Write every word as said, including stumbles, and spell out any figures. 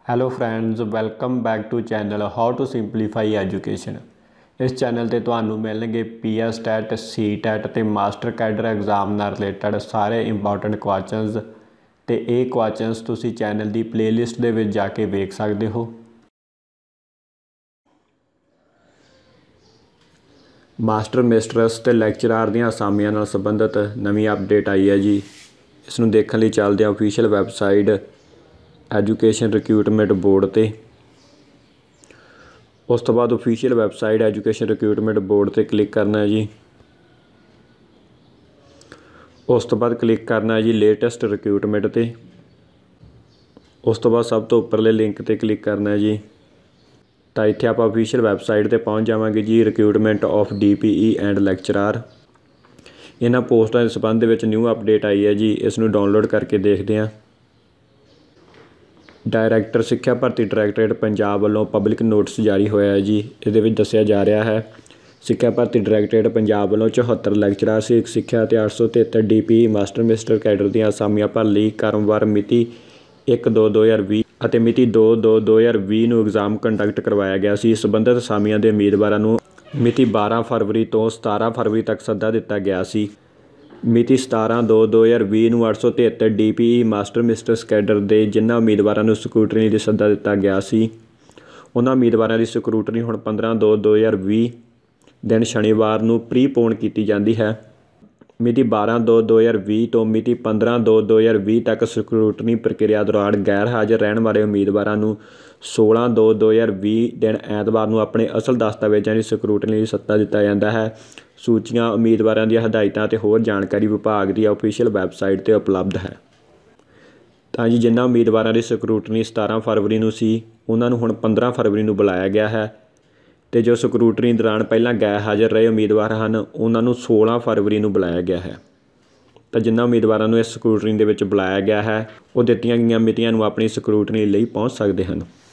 Hello friends, welcome back to channel how to simplify education. ਇਸ channel ਤੇ ਤੁਹਾਨੂੰ ਮਿਲਣਗੇ P S TET, C TET ਤੇ master cadre exam ਨਾਲ related ਸਾਰੇ ਇੰਪੋਰਟੈਂਟ ਕੁਐਸਚਨਸ ਤੇ ਇਹ ਕੁਐਸਚਨਸ ਤੁਸੀਂ ਚੈਨਲ ਦੀ ਪਲੇਲਿਸਟ ਦੇ ਵਿੱਚ ਜਾ ਕੇ ਵੇਖ ਸਕਦੇ ਹੋ। ਮਾਸਟਰ ਮਿਸਟਰਸ ਤੇ ਲੈਕਚਰਾਰ ਦੀਆਂ ਅਸਾਮੀਆਂ ਨਾਲ ਸੰਬੰਧਿਤ ਨਵੀਂ ਅਪਡੇਟ ਆਈ ਹੈ ਜੀ। ਇਸ ਨੂੰ ਦੇਖਣ ਲਈ ਚੱਲਦੇ ਹਾਂ official website education recruitment board 'ਤੇ। ਉਸ ਤੋਂ ਬਾਅਦ official website education recruitment board 'ਤੇ ਕਲਿੱਕ ਕਰਨਾ ਹੈ ਜੀ। ਉਸ ਤੋਂ ਬਾਅਦ ਕਲਿੱਕ ਕਰਨਾ ਹੈ ਜੀ ਲੇਟੈਸਟ ਰਿਕਰੂਟਮੈਂਟ 'ਤੇ। ਉਸ ਤੋਂ ਬਾਅਦ ਸਭ ਤੋਂ ਉੱਪਰਲੇ ਲਿੰਕ 'ਤੇ ਕਲਿੱਕ ਕਰਨਾ ਹੈ ਜੀ। ਤਾਂ ਇੱਥੇ ਆਪਾਂ ਓਫੀਸ਼ੀਅਲ ਵੈਬਸਾਈਟ 'ਤੇ ਪਹੁੰਚ ਜਾਵਾਂਗੇ ਜੀ। Recruitment of D P E and lecturer, ਇਹਨਾਂ ਪੋਸਟਾਂ ਦੇ ਸੰਬੰਧ ਦੇ ਵਿੱਚ ਨਿਊ ਅਪਡੇਟ ਆਈ ਹੈ ਜੀ। ਇਸ ਨੂੰ ਡਾਊਨਲੋਡ ਕਰਕੇ ਦੇਖਦੇ ਹਾਂ। ਡਾਇਰੈਕਟਰ ਸਿੱਖਿਆ ਭਰਤੀ ਡਾਇਰੈਕਟਰੇਟ ਪੰਜਾਬ ਵੱਲੋਂ ਪਬਲਿਕ ਨੋਟਿਸ ਜਾਰੀ ਹੋਇਆ ਹੈ ਜੀ। ਇਹਦੇ ਵਿੱਚ ਦੱਸਿਆ ਜਾ ਰਿਹਾ ਹੈ ਸਿੱਖਿਆ ਭਰਤੀ ਡਾਇਰੈਕਟਰੇਟ ਪੰਜਾਬ ਵੱਲੋਂ ਚੁਹੱਤਰ ਲੈਕਚਰਾਰ ਸਿੱਖ ਸਿੱਖਿਆ ਅਤੇ ਅੱਠ ਸੌ ਤਿਹੱਤਰ D P E master mister cadre ਦੀਆਂ ਅਸਾਮੀਆਂ ਭਰਨ ਲਈ ਕ੍ਰਮਵਾਰ ਮਿਤੀ ਇੱਕ ਦੋ ਦੋ ਹਜ਼ਾਰ ਵੀਹ ਅਤੇ ਮਿਤੀ ਦੋ ਦੋ ਦੋ ਹਜ਼ਾਰ ਵੀਹ ਨੂੰ ਐਗਜ਼ਾਮ ਕੰਡਕਟ ਕਰਵਾਇਆ ਗਿਆ ਸੀ। ਸੰਬੰਧਿਤ ਅਸਾਮੀਆਂ ਦੇ ਉਮੀਦਵਾਰਾਂ ਨੂੰ ਮਿਤੀ ਬਾਰ੍ਹਾਂ ਫਰਵਰੀ ਤੋਂ ਸਤਾਰ੍ਹਾਂ ਫਰਵਰੀ ਤੱਕ ਸੱਦਾ ਦਿੱਤਾ ਗਿਆ ਸੀ। ਮਿਤੀ ਸਤਾਰ੍ਹਾਂ ਦੋ ਦੋ ਹਜ਼ਾਰ ਵੀਹ ਨੂੰ ਅੱਠ ਸੌ ਤਿਹੱਤਰ D P E master mister cadre ਦੇ ਜਿਨ੍ਹਾਂ ਉਮੀਦਵਾਰਾਂ ਨੂੰ ਸਕਰੂਟਨੀ ਲਈ ਸੱਦਾ ਦਿੱਤਾ ਗਿਆ ਸੀ, ਉਹਨਾਂ ਉਮੀਦਵਾਰਾਂ ਦੀ ਸਕਰੂਟਨੀ ਹੁਣ ਪੰਦਰਾਂ ਦੋ ਦੋ ਹਜ਼ਾਰ ਵੀਹ ਦਿਨ ਸ਼ਨੀਵਾਰ ਨੂੰ ਪ੍ਰੀਪੋਨ ਕੀਤੀ ਜਾਂਦੀ ਹੈ। ਮਿਤੀ ਬਾਰ੍ਹਾਂ ਦੋ ਦੋ ਹਜ਼ਾਰ ਵੀਹ ਤੋਂ ਮਿਤੀ ਪੰਦਰਾਂ ਦੋ ਦੋ ਹਜ਼ਾਰ ਵੀਹ ਤੱਕ ਸਕਰੂਟਨੀ ਪ੍ਰਕਿਰਿਆ ਦੌਰਾਨ ਗੈਰ ਹਾਜ਼ਰ ਰਹਿਣ ਵਾਲੇ ਉਮੀਦਵਾਰਾਂ ਨੂੰ ਸੋਲ੍ਹਾਂ ਦੋ ਦੋ ਹਜ਼ਾਰ ਵੀਹ ਦਿਨ ਐਤਵਾਰ ਨੂੰ ਆਪਣੇ ਅਸਲ ਦਸਤਾਵੇਜ਼ਾਂ ਦੀ ਸਕਰੂਟਨੀ ਲਈ ਸੱਦਾ ਦਿੱਤਾ ਜਾਂਦਾ ਹੈ। ਸੂਚੀਆਂ ਉਮੀਦਵਾਰਾਂ ਦੀਆਂ ਹਦਾਇਤਾਂ ਅਤੇ ਹੋਰ ਜਾਣਕਾਰੀ ਵਿਭਾਗ ਦੀ ਓਫੀਸ਼ੀਅਲ ਵੈਬਸਾਈਟ 'ਤੇ ਉਪਲਬਧ ਹੈ। ਤਾਂ ਜੀ ਜਿਨ੍ਹਾਂ ਉਮੀਦਵਾਰਾਂ ਦੀ ਸਕਰੂਟਨੀ ਸਤਾਰ੍ਹਾਂ ਫਰਵਰੀ ਨੂੰ ਸੀ, ਉਹਨਾਂ ਨੂੰ ਹੁਣ ਪੰਦਰਾਂ ਫਰਵਰੀ ਨੂੰ ਬੁਲਾਇਆ ਗਿਆ ਹੈ ਅਤੇ ਜੋ ਸਕਰੂਟਨੀ ਦੌਰਾਨ ਪਹਿਲਾਂ ਗੈਰ ਹਾਜ਼ਰ ਰਹੇ ਉਮੀਦਵਾਰ ਹਨ, ਉਹਨਾਂ ਨੂੰ ਸੋਲ੍ਹਾਂ ਫਰਵਰੀ ਨੂੰ ਬੁਲਾਇਆ ਗਿਆ ਹੈ। ਤਾਂ ਜਿਨ੍ਹਾਂ ਉਮੀਦਵਾਰਾਂ ਨੂੰ ਇਸ ਸਕਰੂਟਨੀ ਦੇ ਵਿੱਚ ਬੁਲਾਇਆ ਗਿਆ ਹੈ, ਉਹ ਦਿੱਤੀਆਂ ਗਈਆਂ ਮਿਤੀਆਂ ਨੂੰ ਆਪਣੀ ਸਕਰੂਟਨੀ ਲਈ ਪਹੁੰਚ ਸਕਦੇ ਹਨ।